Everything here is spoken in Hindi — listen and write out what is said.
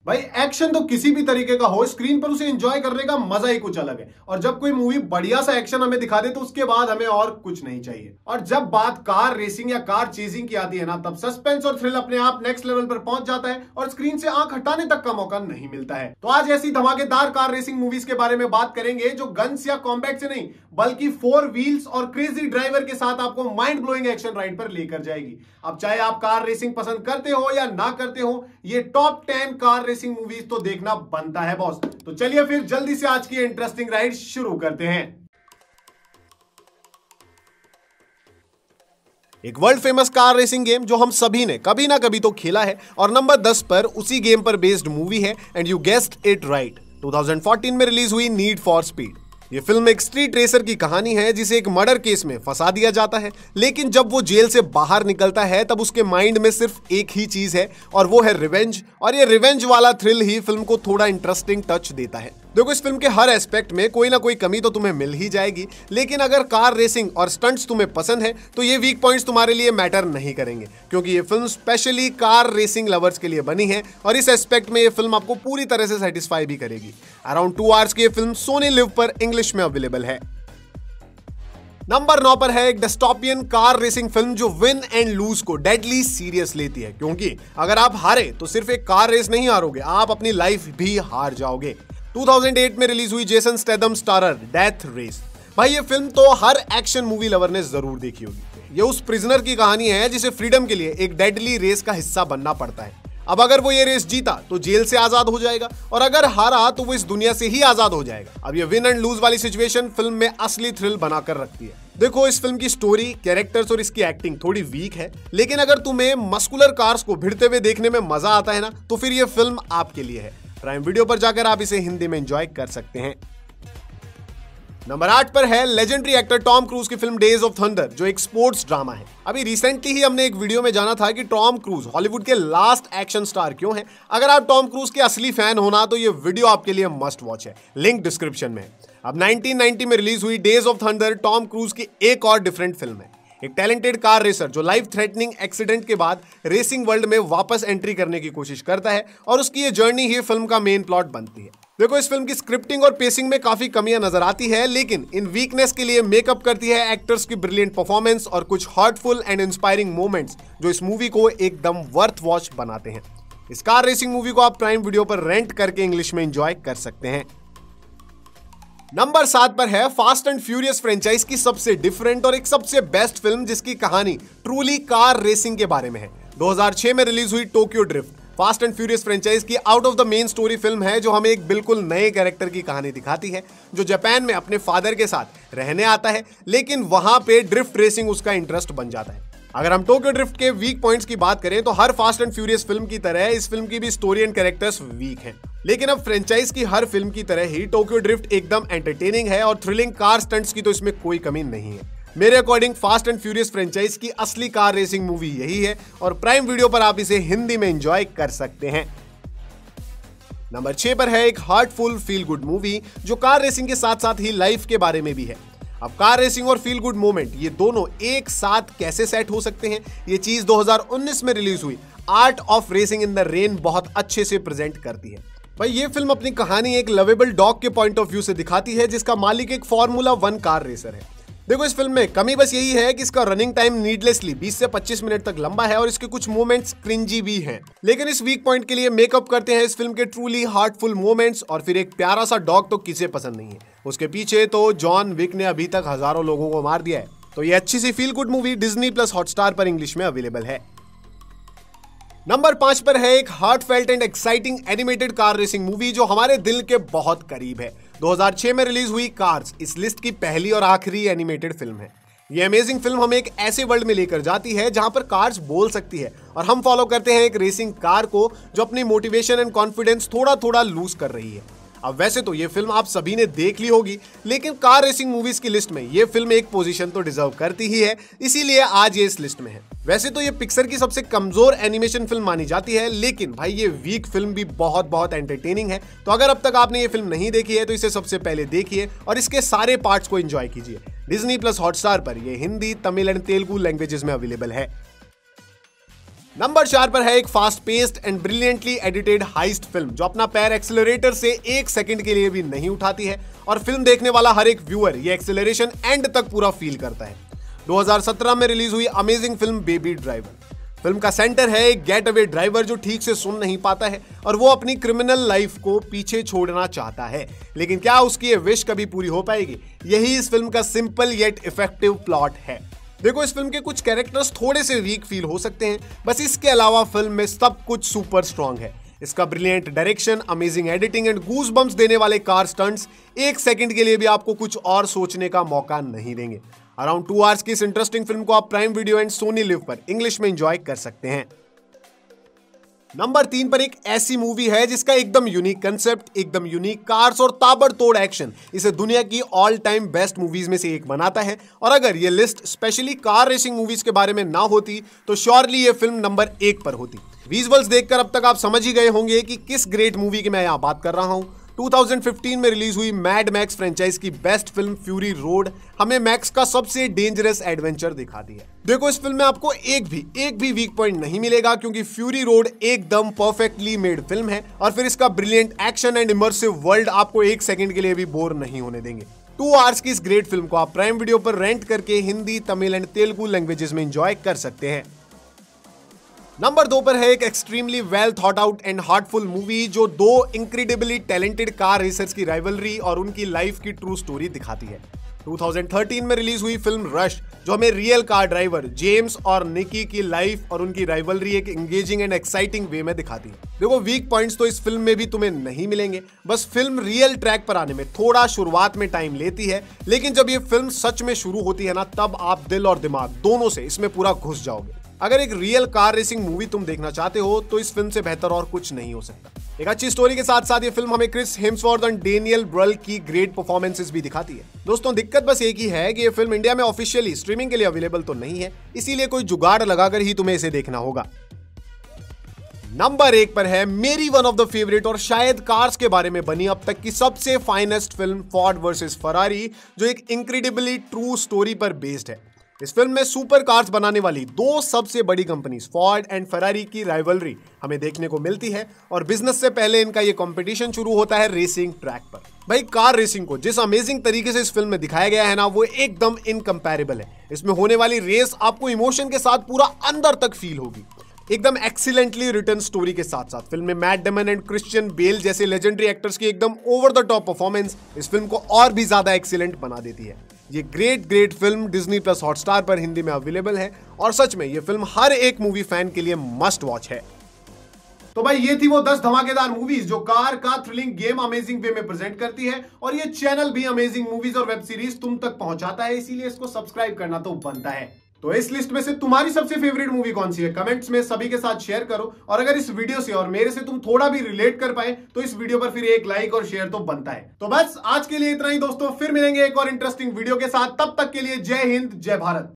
भाई एक्शन तो किसी भी तरीके का हो, स्क्रीन पर उसे एंजॉय करने का मजा ही कुछ अलग है। और जब कोई मूवी बढ़िया सा एक्शन हमें दिखा दे तो उसके बाद हमें और कुछ नहीं चाहिए। और जब बात कार रेसिंग या कार चेजिंग की आती है ना, तब सस्पेंस और थ्रिल अपने आप नेक्स्ट लेवल पर पहुंच जाता है और स्क्रीन से आंख हटाने तक का मौका नहीं मिलता है। तो आज ऐसी धमाकेदार कार रेसिंग मूवीज के बारे में बात करेंगे जो गन्स या कॉम्बैट से नहीं बल्कि 4 व्हील्स और क्रेजी ड्राइवर के साथ आपको माइंड ब्लोइंग एक्शन राइड पर लेकर जाएगी। अब चाहे आप कार रेसिंग पसंद करते हो या ना करते हो, ये टॉप 10 कार रेसिंग मूवीज तो देखना बनता है बॉस। तो चलिए फिर जल्दी से आज की इंटरेस्टिंग राइड शुरू करते हैं। एक world famous car racing game जो हम सभी ने कभी ना कभी तो खेला है, और नंबर 10 पर उसी गेम पर बेस्ड मूवी है, and you guessed it right, 2014 में रिलीज हुई नीड फॉर स्पीड। ये फिल्म एक स्ट्रीट रेसर की कहानी है जिसे एक मर्डर केस में फंसा दिया जाता है, लेकिन जब वो जेल से बाहर निकलता है तब उसके माइंड में सिर्फ एक ही चीज है, और वो है रिवेंज। और ये रिवेंज वाला थ्रिल ही फिल्म को थोड़ा इंटरेस्टिंग टच देता है। देखो, इस फिल्म के हर एस्पेक्ट में कोई ना कोई कमी तो तुम्हें मिल ही जाएगी, लेकिन अगर कार रेसिंग और स्टंट्स तुम्हें पसंद है तो ये वीक पॉइंट्स तुम्हारे लिए मैटर नहीं करेंगे, क्योंकि ये film specially car racing lovers के लिए बनी है और इस एस्पेक्ट में ये फिल्म आपको पूरी तरह से सेटिस्फाई भी करेगी। अराउंड 2 आवर्स की ये फिल्म सोनी लिव पर इंग्लिश में अवेलेबल है। नंबर 9 पर है एक डिस्टोपियन कार रेसिंग फिल्म जो विन एंड लूज को डेडली सीरियस लेती है, क्योंकि अगर आप हारे तो सिर्फ एक कार रेस नहीं हारोगे, आप अपनी लाइफ भी हार जाओगे। 2008 में रिलीज हुई Jason Statham starrer Death Race. भाई ये फिल्म तो हर एक्शन मूवी लवर ने जरूर देखी होगी। ये उस प्रिजनर की कहानी है जिसे फ्रीडम के लिए एक डेडली रेस का हिस्सा बनना पड़ता है। अब अगर वो ये रेस जीता तो जेल से आजाद हो जाएगा, और अगर हारा तो वो इस दुनिया से ही आजाद हो जाएगा। अब ये विन एंड लूज वाली सिचुएशन फिल्म में असली थ्रिल बनाकर रखती है। देखो, इस फिल्म की स्टोरी, कैरेक्टर्स और इसकी एक्टिंग थोड़ी वीक है, लेकिन अगर तुम्हें मस्कुलर कार्स को भिड़ते हुए देखने में मजा आता है ना, तो फिर ये फिल्म आपके लिए है। प्राइम वीडियो पर जाकर आप इसे हिंदी में एंजॉय कर सकते हैं। नंबर 8 पर है लेजेंडरी एक्टर टॉम क्रूज की फिल्म डेज ऑफ थंडर, जो एक स्पोर्ट्स ड्रामा है। अभी रिसेंटली ही हमने एक वीडियो में जाना था कि टॉम क्रूज हॉलीवुड के लास्ट एक्शन स्टार क्यों हैं। अगर आप टॉम क्रूज के असली फैन होना तो ये वीडियो आपके लिए मस्ट वॉच है, लिंक डिस्क्रिप्शन में है। अब 1990 में रिलीज हुई Days of Thunder Tom Cruise की एक और डिफरेंट फिल्म है। एक टैलेंटेड कार रेसर जो लाइफ थ्रेटनिंग एक्सीडेंट के बाद रेसिंग वर्ल्ड में वापस एंट्री करने की कोशिश करता है, और उसकी ये जर्नी ही फिल्म का मेन प्लॉट बनती है। देखो, इस फिल्म की स्क्रिप्टिंग और पेसिंग में काफी कमियां नजर आती है, लेकिन इन वीकनेस के लिए मेकअप करती है एक्टर्स की ब्रिलियंट परफॉर्मेंस और कुछ हार्टफुल एंड इंस्पायरिंग मोमेंट्स जो इस मूवी को एकदम वर्थ वॉच बनाते हैं। इस कार रेसिंग मूवी को आप प्राइम वीडियो पर रेंट करके इंग्लिश में एंजॉय कर सकते हैं। नंबर 7 पर है फास्ट एंड फ्यूरियस फ्रेंचाइज की सबसे डिफरेंट और एक सबसे बेस्ट फिल्म जिसकी कहानी ट्रूली कार रेसिंग के बारे में है। 2006 में रिलीज हुई Tokyo Drift Fast and Furious franchise की out of the main story film है, जो हमें एक बिल्कुल नए कैरेक्टर की कहानी दिखाती है जो जापान में अपने फादर के साथ रहने आता है, लेकिन वहां पे ड्रिफ्ट रेसिंग उसका इंटरेस्ट बन जाता है। अगर हम टोक्यो ड्रिफ्ट के वीक पॉइंट्स की बात करें तो हर फास्ट एंड फ्यूरियस फिल्म की तरह इस फिल्म की भी स्टोरी एंड कैरेक्टर्स वीक हैं, लेकिन अब फ्रेंचाइज की हर फिल्म की तरह ही टोक्यो ड्रिफ्ट एकदम एंटरटेनिंग है, और थ्रिलिंग कार स्टंट्स की तो इसमें कोई कमी नहीं है। मेरे according Fast and Furious franchise की असली कार रेसिंग मूवी यही है, और प्राइम वीडियो पर आप इसे हिंदी में एंजॉय कर सकते हैं। नंबर 6 पर है एक हार्टफुल फील गुड मूवी जो कार रेसिंग के साथ साथ ही लाइफ के बारे में भी है। अब कार रेसिंग और फील गुड मोमेंट ये दोनों एक साथ कैसे सेट हो सकते हैं, ये चीज 2019 में रिलीज हुई Art of Racing in the Rain बहुत अच्छे से प्रेजेंट करती है। भाई ये फिल्म अपनी कहानी एक लवेबल डॉग के पॉइंट ऑफ व्यू से दिखाती है, जिसका मालिक एक फार्मूला 1 कार रेसर है। देखो, इस फिल्म में कमी बस यही है कि इसका रनिंग टाइम नीडलेसली 20 से 25 मिनट तक लंबा है, और इसके कुछ मोमेंट्स क्रिंजी भी हैं। लेकिन इस वीक पॉइंट के लिए मेकअप करते हैं इस फिल्म के ट्रूली हार्टफुल मोमेंट्स, और फिर एक प्यारा सा डॉग तो किसे पसंद नहीं है। उसके पीछे तो जॉन विक ने अभी तक हजारों लोगों को मार दिया है। तो ये अच्छी सी feel good movie Disney plus Hotstar पर इंग्लिश में अवेलेबल है। नंबर 5 पर है एक heartfelt and exciting animated car racing movie जो हमारे दिल के बहुत करीब है। 2006 में रिलीज हुई कार्स इस लिस्ट की पहली और आखिरी एनिमेटेड फिल्म है। ये अमेजिंग फिल्म हमें एक ऐसे वर्ल्ड में लेकर जाती है जहां पर कार्स बोल सकती है, और हम फॉलो करते हैं एक रेसिंग कार को जो अपनी मोटिवेशन एंड कॉन्फिडेंस थोड़ा थोड़ा लूज कर रही है। अब वैसे तो ये फिल्म आप सभी ने देख ली होगी, लेकिन कार रेसिंग मूवीज की लिस्ट में ये फिल्म एक पोजीशन तो डिजर्व करती ही है, इसीलिए आज ये इस लिस्ट में है। वैसे तो ये पिक्सर की सबसे कमजोर एनिमेशन फिल्म मानी जाती है, लेकिन भाई ये वीक फिल्म भी बहुत बहुत एंटरटेनिंग है। तो अगर अब तक आपने ये फिल्म नहीं देखी है तो इसे सबसे पहले देखिए और इसके सारे पार्ट्स को एंजॉय कीजिए। डिज्नी प्लस हॉटस्टार पर ये हिंदी, तमिल एंड तेलुगु लैंग्वेजेस में अवेलेबल है। नंबर 4 पर है एक fast paced and brilliantly edited heist film जो अपना पैर एक्सेलरेटर से 1 सेकंड के लिए भी नहीं उठाती है और फिल्म देखने वाला हर एक व्यूअर ये एक्सेलरेशन एंड तक पूरा फील करता है। 2017 में रिलीज हुई amazing film Baby Driver. Film का सेंटर है एक गेट अवे ड्राइवर जो ठीक से सुन नहीं पाता है और वो अपनी क्रिमिनल लाइफ को पीछे छोड़ना चाहता है, लेकिन क्या उसकी ये विश कभी पूरी हो पाएगी? यही इस फिल्म का सिंपल येट इफेक्टिव प्लॉट है। देखो, इस फिल्म के कुछ कैरेक्टर्स थोड़े से वीक फील हो सकते हैं, बस इसके अलावा फिल्म में सब कुछ सुपर स्ट्रॉन्ग है। इसका brilliant direction, amazing editing and goose bumps देने वाले कार स्टंट्स 1 सेकंड के लिए भी आपको कुछ और सोचने का मौका नहीं देंगे। अराउंड 2 आवर्स की इस इंटरेस्टिंग फिल्म को आप Prime Video and Sony Liv पर इंग्लिश में एंजॉय कर सकते हैं। नंबर 3 पर एक ऐसी मूवी है जिसका एकदम यूनिक कंसेप्ट, एकदम यूनिक कार्स और ताबड़तोड़ एक्शन इसे दुनिया की ऑल टाइम बेस्ट मूवीज में से एक बनाता है। और अगर ये list specially car racing movies के बारे में ना होती तो श्योरली ये फिल्म नंबर 1 पर होती। विजुअल्स देखकर अब तक आप समझ ही गए होंगे कि किस ग्रेट मूवी की मैं यहां बात कर रहा हूं। 2015 में रिलीज हुई मैड मैक्स फ्रेंचाइज की बेस्ट फिल्म फ्यूरी रोड हमें मैक्स का सबसे डेंजरस एडवेंचर दिखाती है। देखो, इस फिल्म में आपको एक भी वीक पॉइंट नहीं मिलेगा क्योंकि फ्यूरी रोड एकदम परफेक्टली मेड फिल्म है और फिर इसका brilliant action and immersive world आपको 1 सेकंड के लिए भी बोर नहीं होने देंगे। 2 आवर्स की इस ग्रेट फिल्म को आप प्राइम वीडियो पर रेंट करके हिंदी, तमिल एंड तेलुगु लैंग्वेजेस में एंजॉय कर सकते हैं। नंबर 2 पर है एक extremely well thought out and heartful movie जो 2 इंक्रेडिबली टैलेंटेड कार रेसर्स की राइवलरी और उनकी लाइफ की ट्रू स्टोरी दिखाती है। 2013 में रिलीज हुई फिल्म रश जो हमें रियल कार ड्राइवर जेम्स और निकी की लाइफ और उनकी राइवलरी एक एंगेजिंग एंड एक्साइटिंग वे में दिखाती है। देखो, वीक पॉइंट्स तो इस फिल्म में भी तुम्हें नहीं मिलेंगे, बस फिल्म रियल ट्रैक पर आने में थोड़ा शुरुआत में टाइम लेती है, लेकिन जब ये फिल्म सच में शुरू होती है ना, तब आप दिल और दिमाग दोनों से इसमें पूरा घुस जाओगे। अगर एक रियल कार रेसिंग मूवी तुम देखना चाहते हो तो इस फिल्म से बेहतर और कुछ नहीं हो सकता। एक अच्छी स्टोरी के साथ साथ ये फिल्म हमें क्रिस हेम्सवर्थ और डेनियल ब्रल की ग्रेट परफॉर्मेंसेस भी दिखाती है। दोस्तों, दिक्कत बस एक ही है कि ये फिल्म इंडिया में ऑफिशियली स्ट्रीमिंग के लिए अवेलेबल तो नहीं है, इसीलिए कोई जुगाड़ लगाकर ही तुम्हें इसे देखना होगा। नंबर 1 पर है मेरी वन ऑफ द फेवरेट और शायद कार्स के बारे में बनी अब तक की सबसे finest film Ford versus Ferrari जो एक इनक्रेडिबली ट्रू स्टोरी पर बेस्ड है। इस फिल्म में सुपर कार्स बनाने वाली 2 सबसे बड़ी कंपनीज फोर्ड एंड फरारी की राइवलरी हमें देखने को मिलती है और बिजनेस से पहले इनका ये कंपटीशन शुरू होता है रेसिंग ट्रैक पर। भाई, कार रेसिंग को जिस अमेजिंग तरीके से इस फिल्म में दिखाया गया है ना, वो एकदम इनकंपैरेबल है। इसमें होने वाली रेस आपको इमोशन के साथ पूरा अंदर तक फील होगी। एकदम एक्सीलेंटली रिटन स्टोरी के साथ साथ फिल्म में Matt Damon and Christian Bale जैसे लेजेंडरी एक्टर्स की एकदम ओवर द टॉप परफॉर्मेंस इस फिल्म को और भी ज्यादा एक्सीलेंट बना देती है। ये great film Disney plus Hotstar पर हिंदी में अवेलेबल है और सच में ये फिल्म हर एक मूवी फैन के लिए मस्ट वॉच है। तो भाई, ये थी वो 10 धमाकेदार मूवीज जो कार का थ्रिलिंग गेम अमेजिंग वे में प्रेजेंट करती है और ये चैनल भी अमेजिंग मूवीज और वेब सीरीज तुम तक पहुंचाता है, इसीलिए इसको सब्सक्राइब करना तो बनता है। तो इस लिस्ट में से तुम्हारी सबसे फेवरेट मूवी कौन सी है? कमेंट्स में सभी के साथ शेयर करो और अगर इस वीडियो से और मेरे से तुम थोड़ा भी रिलेट कर पाए तो इस वीडियो पर फिर एक लाइक और शेयर तो बनता है। तो बस आज के लिए इतना ही दोस्तों, फिर मिलेंगे एक और इंटरेस्टिंग वीडियो के साथ। तब तक के लिए जय हिंद, जय भारत।